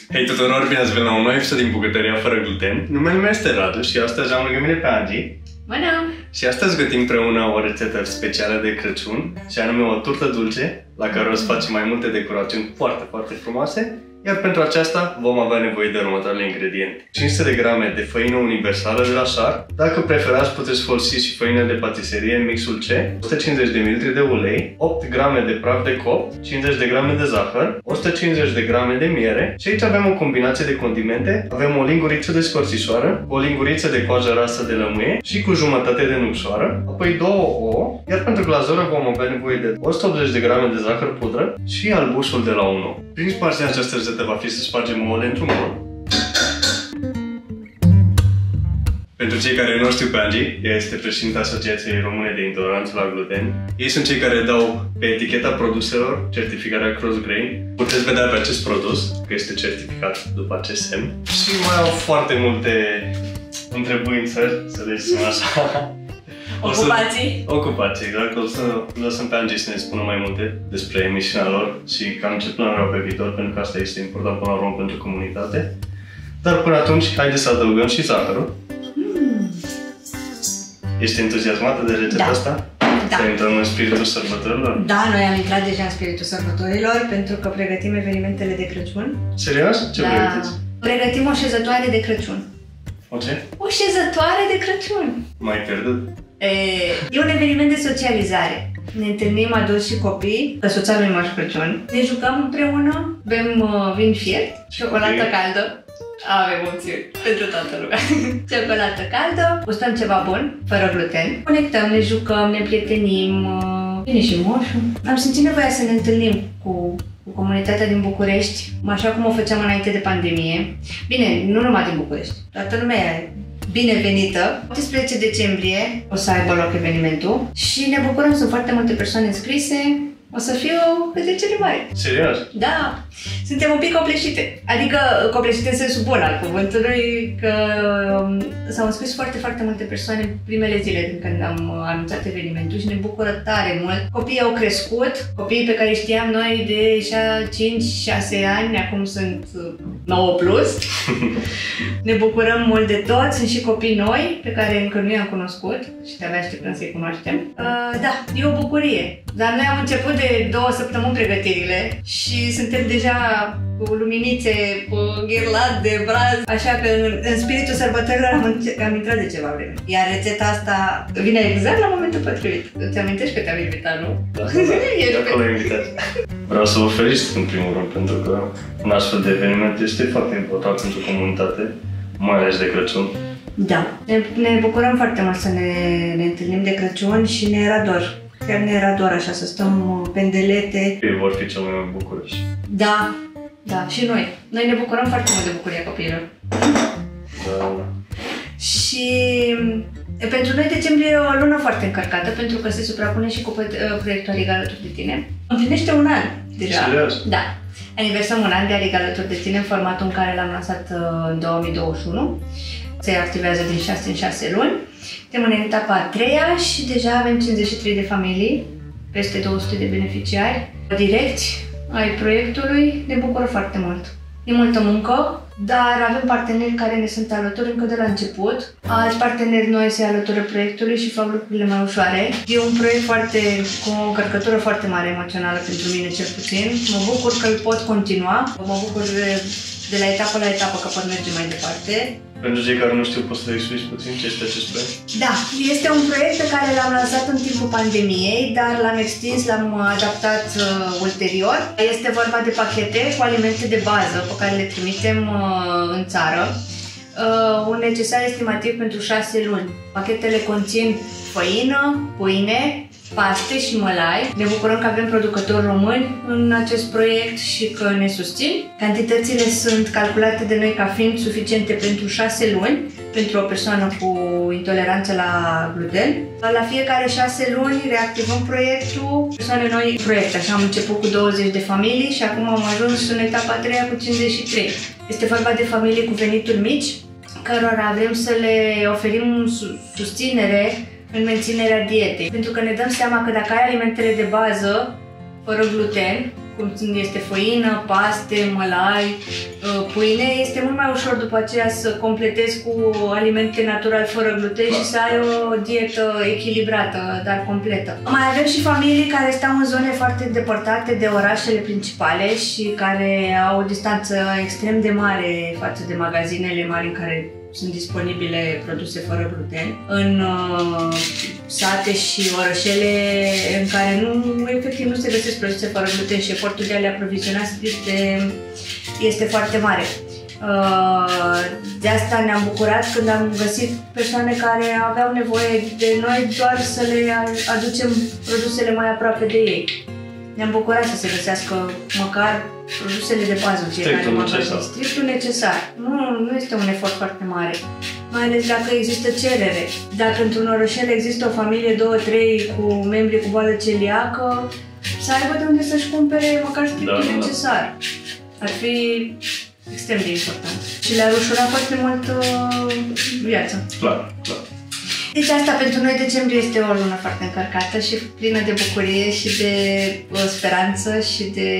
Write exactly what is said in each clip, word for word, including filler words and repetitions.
Hei tuturor, bine ați venit la un nou episod din Bucătăria fără gluten. Numele meu este Radu și astăzi am lângă mine pe Angie. Bună! Și astăzi gătim împreună o rețetă specială de Crăciun, și anume o turtă dulce, la care o să facem mai multe decorațiuni foarte, foarte frumoase. Iar pentru aceasta vom avea nevoie de următoarele ingrediente: cinci sute de grame de făină universală de la Șar. Dacă preferați, puteți folosi și făină de patiserie în mixul C, o sută cincizeci de mililitri de ulei, opt grame de praf de copt, cincizeci de grame de zahăr, o sută cincizeci de grame de miere. Și aici avem o combinație de condimente. Avem o linguriță de scorțișoară, o linguriță de coajă rasă de lămâie și cu jumătate de nucșoară, apoi două ouă, iar pentru glazură vom avea nevoie de o sută optzeci de grame de zahăr pudră și albușul de la un ou. Principalul din această rețetă va fi să spargem ouăle într-un bol. Pentru cei care nu știu pe Angie, ea este președinta Asociației Române de Intoleranță la Gluten. Ei sunt cei care dau pe eticheta produselor certificarea Crossgrain. Puteți vedea pe acest produs că este certificat după acest semn. Și mai au foarte multe întrebuințări, să le zicem așa. Ocupații? Să, ocupații, exact. O să lăsăm pe Angie să ne spună mai multe despre emisiunea lor și cam ce planuri au pe viitor, pentru că asta este important până la urmă pentru comunitate. Dar până atunci, haideți să adăugăm și zahărul. Mm. Ești entuziasmată de rețeta da. asta? Da. Să intrăm în spiritul sărbătorilor? Da, noi am intrat deja în spiritul sărbătorilor pentru că pregătim evenimentele de Crăciun. Serios? Ce da. pregătiți? Pregătim o șezătoare de Crăciun. O ce? O șezătoare de Crăciun! M-ai pierdut? E, e un eveniment de socializare. Ne întâlnim adulți și copii, că soția lui Moș Crăciun. Ne jucăm împreună, bem uh, vin fiert, ciocolată okay. caldă. Avem opțiuni pentru toată lumea. Ciocolată caldă, gustăm ceva bun, fără gluten. Conectăm, ne jucăm, ne prietenim. Uh, vine și moșul. Am simțit nevoia să ne întâlnim cu, cu comunitatea din București, așa cum o făceam înainte de pandemie. Bine, nu numai din București, toată lumea e binevenită. optsprezece decembrie o să aibă loc evenimentul și ne bucurăm, sunt foarte multe persoane înscrise. O să fiu petrecere mare. Serios? Da. Suntem un pic copleșite. Adică copleșite în sensul bun al cuvântului, că s-au înscris foarte, foarte multe persoane în primele zile din când am anunțat evenimentul și ne bucură tare mult. Copiii au crescut, copiii pe care știam noi de cinci șase ani, acum sunt nouă plus. Ne bucurăm mult de toți, sunt și copii noi pe care încă nu i-am cunoscut și de-abia așteptăm să-i cunoaștem. Uh, da, e o bucurie. Dar noi am început de două săptămâni pregătirile și suntem deja cu luminițe, cu ghirlande, braz, așa că în, în spiritul sărbătorilor am, am intrat de ceva vreme. Iar rețeta asta vine exact la momentul potrivit. Îți amintești că te-am invitat, nu? Da, da, da. E acolo invitat. Vreau să vă felicit în primul rând, pentru că un astfel de eveniment este foarte important pentru comunitate, mai ales de Crăciun. Da, ne, ne bucurăm foarte mult să ne, ne întâlnim de Crăciun și ne era dor. Chiar ne era doar așa, să stăm pendelete. Ei vor fi cel mai bucuroși. Da, da, și noi. Noi ne bucurăm foarte mult de bucuria copiilor. Da. Și pentru noi decembrie e o lună foarte încărcată, pentru că se suprapune și cu proiectul Arig alături de tine. Împlinește un an deja. Serios? Da. Aniversăm un an de Arig alături de tine în formatul în care l-am lansat în două mii douăzeci și unu. Se activează din șase în șase luni. Suntem în etapa a treia și deja avem cincizeci și trei de familii, peste două sute de beneficiari direcți ai proiectului. Ne bucură foarte mult. E multă muncă, dar avem parteneri care ne sunt alături încă de la început. Alți parteneri noi se alătură proiectului și fac lucrurile mai ușoare. E un proiect foarte, cu o încărcătură foarte mare emoțională pentru mine, cel puțin. Mă bucur că îl pot continua. Mă bucur de, de la etapă la etapă că pot merge mai departe. Pentru cei care nu știu, poți să explici puțin ce este acest proiect? Da, este un proiect pe care l-am lansat în timpul pandemiei, dar l-am extins, l-am adaptat uh, ulterior. Este vorba de pachete cu alimente de bază pe care le trimitem uh, în țară. Uh, un necesar estimativ pentru șase luni. Pachetele conțin făină, pâine, paste și mălai. Ne bucurăm că avem producători români în acest proiect și că ne susțin. Cantitățile sunt calculate de noi ca fiind suficiente pentru șase luni pentru o persoană cu intoleranță la gluten. La fiecare șase luni reactivăm proiectul, persoane noi în proiect. Așa am început cu douăzeci de familii și acum am ajuns în etapa a treia cu cincizeci și trei. Este vorba de familii cu venituri mici, cărora vrem să le oferim susținere în menținerea dietei. Pentru că ne dăm seama că dacă ai alimentele de bază, fără gluten, cum este făină, paste, mălai, pâine, este mult mai ușor după aceea să completezi cu alimente naturale fără gluten și să ai o dietă echilibrată, dar completă. Mai avem și familii care stau în zone foarte îndepărtate de orașele principale și care au o distanță extrem de mare față de magazinele mari în care sunt disponibile produse fără gluten, în uh, sate și orășele în care nu, efectiv nu se găsesc produse fără gluten și efortul de a le aproviziona este, este foarte mare. Uh, de asta ne-am bucurat când am găsit persoane care aveau nevoie de noi doar să le aducem produsele mai aproape de ei. Ne-am bucurat să se găsească măcar produsele de bază în fiecare magazin. Strictul necesar. Nu, nu este un efort foarte mare. Mai ales dacă există cerere. Dacă într-un orășel există o familie, două, trei, cu membri cu boală celiacă, să aibă de unde să-și cumpere măcar strictul da, necesar. Ar fi extrem de important. Și le-ar ușura foarte mult uh, viața. Clar, clar. Deci asta pentru noi decembrie este o lună foarte încărcată și plină de bucurie și de uh, speranță și de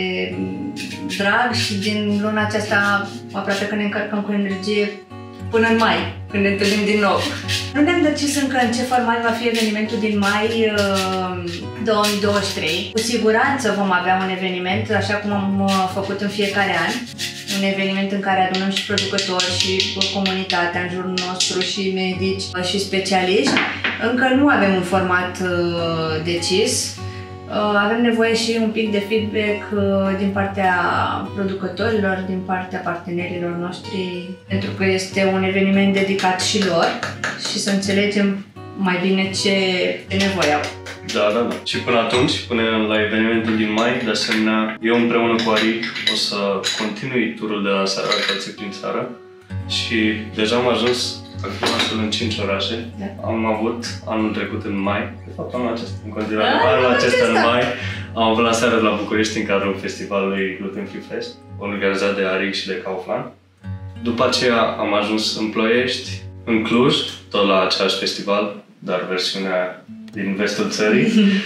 drag și din luna aceasta aproape că ne încărcăm cu energie până în mai, când ne întâlnim din nou. Nu ne-am decis încă în ce format va fi evenimentul din mai uh, două mii douăzeci și trei. Cu siguranță vom avea un eveniment, așa cum am uh, făcut în fiecare an. Un eveniment în care adunăm și producători și comunitatea în jurul nostru și medici și specialiști. Încă nu avem un format uh, decis. Uh, avem nevoie și un pic de feedback uh, din partea producătorilor, din partea partenerilor noștri, pentru că este un eveniment dedicat și lor și să înțelegem mai bine ce nevoie au. Da, da, da. Și până atunci, până la evenimentul din mai, de asemenea, eu împreună cu Aric o să continui turul de lansare a Alții prin țară și deja am ajuns acum în cinci orașe. Da. Am avut anul trecut în mai, de fapt anul acesta, în continuare, A, anul acesta acesta. în mai, am avut lansarea de la București în cadrul festivalului Gluten Free Fest, organizat de Aric și de Kaufland. După aceea am ajuns în Ploiești, în Cluj, tot la același festival, dar versiunea din vestul țării,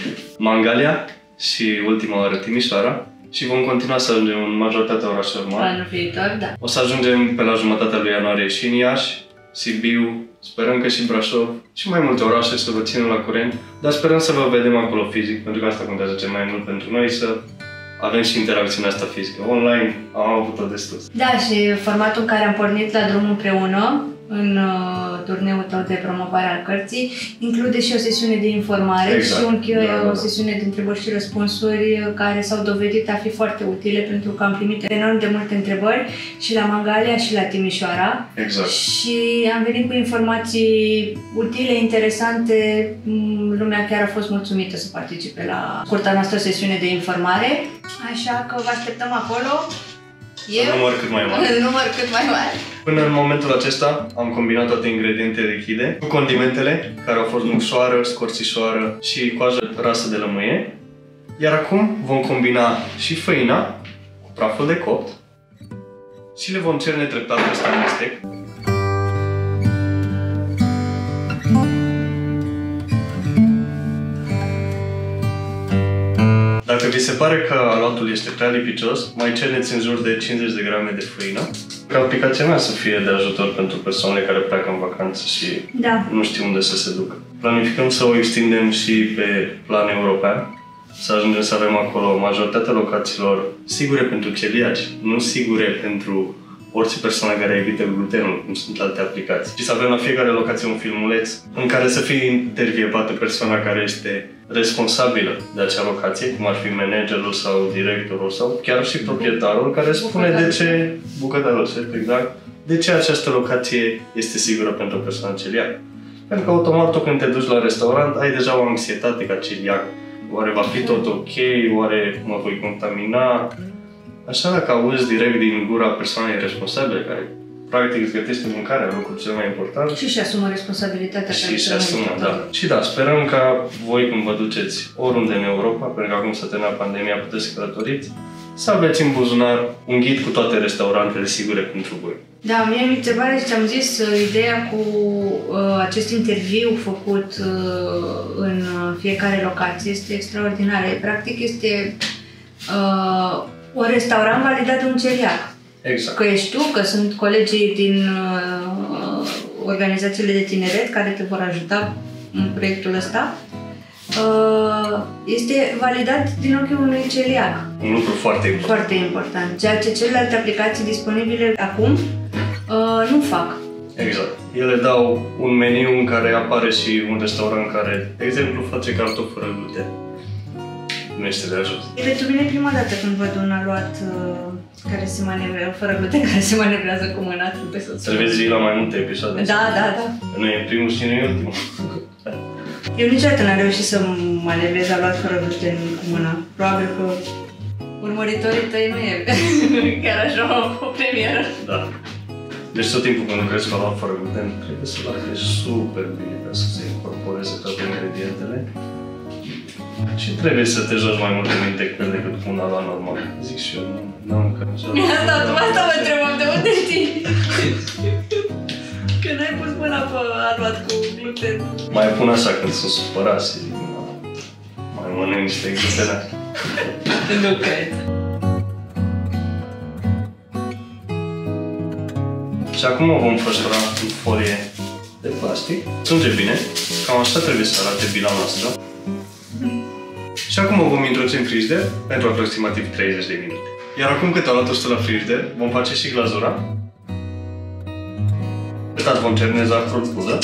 Mangalia și ultima oară Timișoara și vom continua să ajungem în majoritatea orașelor mari. Anul viitor, da. O să ajungem pe la jumătatea lui ianuarie și în Iași, Sibiu, sperăm că și Brașov și mai multe orașe să vă ținem la curent, dar sperăm să vă vedem acolo fizic, pentru că asta contează cel mai mult pentru noi, să avem și interacțiunea asta fizică. Online am avut-o destul. Da, și formatul în care am pornit la drum împreună, în uh, turneul tău de promovare al cărții, include și o sesiune de informare exact. Și un Q and A, da, da. O sesiune de întrebări și răspunsuri care s-au dovedit a fi foarte utile pentru că am primit enorm de multe întrebări și la Mangalia și la Timișoara. Exact. Și am venit cu informații utile, interesante. Lumea chiar a fost mulțumită să participe la scurta noastră sesiune de informare. Așa că vă așteptăm acolo. Eu? În număr cât mai mare. În număr cât mai mare. Până în momentul acesta am combinat toate ingredientele lichide cu condimentele, care au fost mușoară, scorțișoară și coajă rasă de lămâie. Iar acum vom combina și făina cu praful de copt și le vom cerne treptat peste amestec. Dacă vi se pare că aluatul este prea lipicios, mai cerneți în jur de cincizeci de grame de făină. Ca aplicația mea să fie de ajutor pentru persoanele care pleacă în vacanță și da. Nu știu unde să se ducă. Planificăm să o extindem și pe plan european, să ajungem să avem acolo majoritatea locațiilor sigure pentru celiaci, nu sigure pentru orice persoană care evită glutenul, cum sunt alte aplicații. Și să avem la fiecare locație un filmuleț în care să fie intervievată persoana care este responsabilă de acea locație, cum ar fi managerul sau directorul sau chiar și proprietarul, care spune de ce, bucătarul, exact, de ce această locație este sigură pentru o persoană celiacă. Pentru că automat când te duci la restaurant ai deja o anxietate ca celiac. Oare va fi tot ok? Oare mă voi contamina? Așa dacă auzi direct din gura persoanei responsabile, care practic îți gătește mâncarea, lucrul cel mai important. Și și asumă responsabilitatea. Și și asumă, da. Și da, sperăm ca voi când vă duceți oriunde în Europa, pentru că acum s-a terminat pandemia, puteți să călătoriți, să aveți în buzunar un ghid cu toate restaurantele sigure pentru voi. Da, mie mi se pare și ți-am zis, ideea cu uh, acest interviu făcut uh, în fiecare locație este extraordinară. Practic este Uh, un restaurant validat de un celiac. Exact. Că ești tu, că sunt colegii din uh, organizațiile de tineret care te vor ajuta în proiectul ăsta. Uh, este validat din ochiul unui celiac. Un lucru foarte important. Foarte important. Ceea ce celelalte aplicații disponibile acum uh, nu fac. Exact. Ele dau un meniu în care apare și un restaurant care, de exemplu, face cartofi fără gluten. Nu este de ajuns. E pentru mine prima dată când văd un aluat uh, care se manevrează, fără gluten, care se manevrează cu mâna, trebuie să-ți... Să-l vezi la mai multe episoade. Da, da, da. Nu e primul și nu e ultimul. Eu niciodată n-am reușit să manevrez aluat fără gluten cu mâna. Probabil că urmăritorii tăi nu e chiar așa o premieră. Da. Deci tot timpul când lucrezi cu aluat fără gluten, trebuie să-l alegi super bine ca să se incorporeze toate ingredientele. Și trebuie să te joci mai mult de minte cu el decât cu un aluat normal. Zic și eu, nu am încă niciodată. Asta, asta mă întrebam, de unde știi? Că n-ai pus mâna pe aluat cu gluten. Mai pun așa când sunt supărat și zic, mai mănânc niște glutene. Nu cred. Și acum o vom fășura în folie de plastic. Strânge bine, cam așa trebuie să arate bila noastră. Și acum o vom introduce în frigider pentru aproximativ treizeci de minute. Iar acum cât a luat totul la frigider, vom face și glazura. Cât vom cerne zahărul pudră.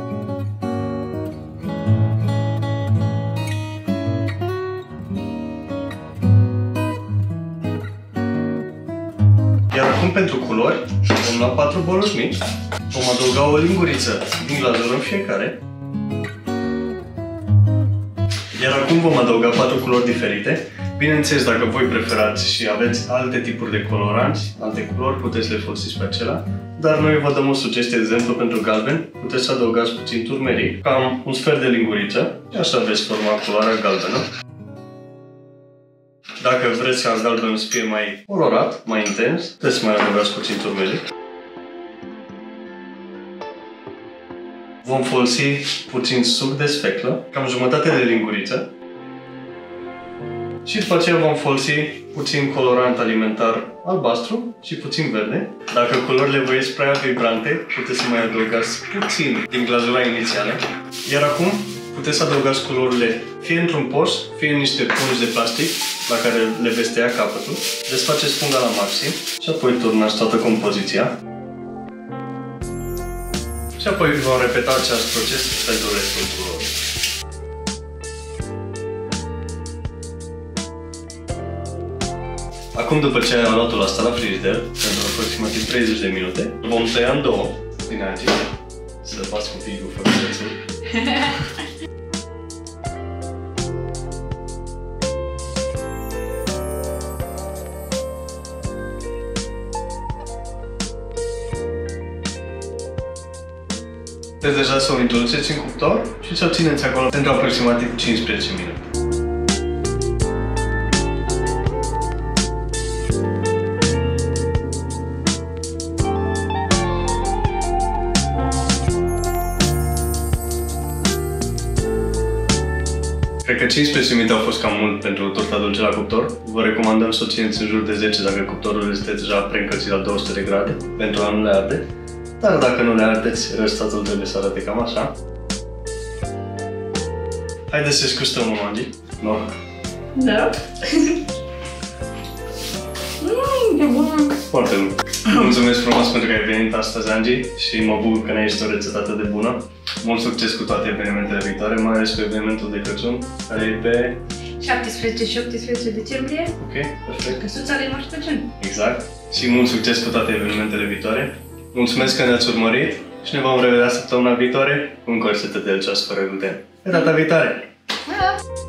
Iar acum pentru culori, vom lua patru boluri mici, vom adăuga o linguriță din glazură în fiecare. Iar acum vom adăuga patru culori diferite. Bineînțeles, dacă voi preferați și aveți alte tipuri de coloranți, alte culori, puteți le folosiți pe acelea. Dar noi vă dăm o sugestie, de exemplu, pentru galben. Puteți să adăugați puțin turmeric, cam un sfert de linguriță. Și așa veți forma culoarea galbenă. Dacă vreți ca galbenul să fie mai colorat, mai intens, puteți să mai adăugați puțin turmeric. Vom folosi puțin suc de sfeclă, cam jumătate de linguriță. Și după aceea vom folosi puțin colorant alimentar albastru și puțin verde. Dacă culorile vă ies prea vibrante, puteți să mai adăugați puțin din glazura inițială. Iar acum puteți să adăugați culorile fie într-un poș, fie în niște pungi de plastic la care le veți tăia capătul. Desfaceți funga la maxim și apoi turnați toată compoziția. Și apoi vom repeta acest proces pentru restul culorii. Acum, după ce ai aluatul ăsta la frigider, pentru aproximativ treizeci de minute, vom tăia în două din aici, să faci un pic cu făculețul. Puteți deja să o introduceți în cuptor și să o țineți acolo pentru aproximativ cincisprezece minute. Cred că cincisprezece minute au fost cam mult pentru torta dulce la cuptor. Vă recomandăm să o țineți în jur de zece dacă cuptorul este deja preîncălzit la două sute de grade, pentru a nu le arde. Dar dacă nu le ardeți, rezultatul trebuie să arate cam așa. Haideți să-și gustăm un Angie. Noroc! Da? Mmm, e bun! Foarte bun! Mulțumesc frumos pentru că ai venit astăzi, Angie, și mă bucur că ne-ai ieșit o rețetă atât de bună. Mult succes cu toate evenimentele viitoare, mai ales cu evenimentul de Crăciun, care e pe șaptesprezece și optsprezece decembrie. Ok, perfect. Căsuța lui Moș Crăciun. Exact. Și mult succes cu toate evenimentele viitoare. Mulțumesc că ne-ați urmărit și ne vom revedea săptămâna viitoare cu încă o rețetă de delicios fără gluten. Pe data viitoare! Da.